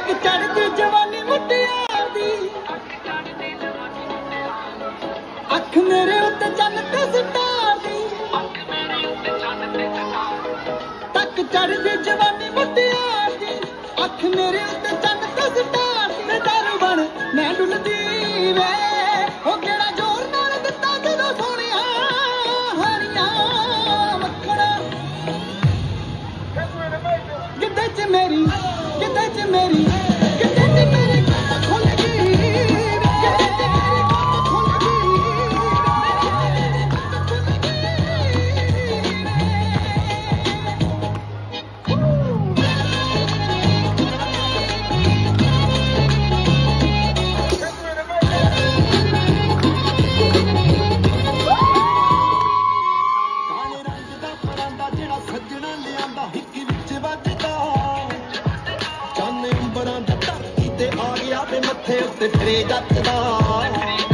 तक चढ़ती जवानी मुटियार दी अख मेरे उत्ते चन्न ते सितार दी तक चढ़ती जवानी मुटियार दी अख मेरे उत्ते चन्न ते सितार दी दारू बन मैं डुलदी वे ओ केड़ा जोर नाल दित्ता जदों सोहणिया हारियां मक्खणा गिद्धे च मेरी गिद्धे च मेरी गिद्धे च मेरी खुल गई गिद्धे च मेरी खुल गई काले रंग दा परांदा जेड़ा सज्जणा लियांदा हिक्की विच वजदा चन्न अंबरां दा धरती ते आ गया ते मत्थे उत्ते फिरे जचदा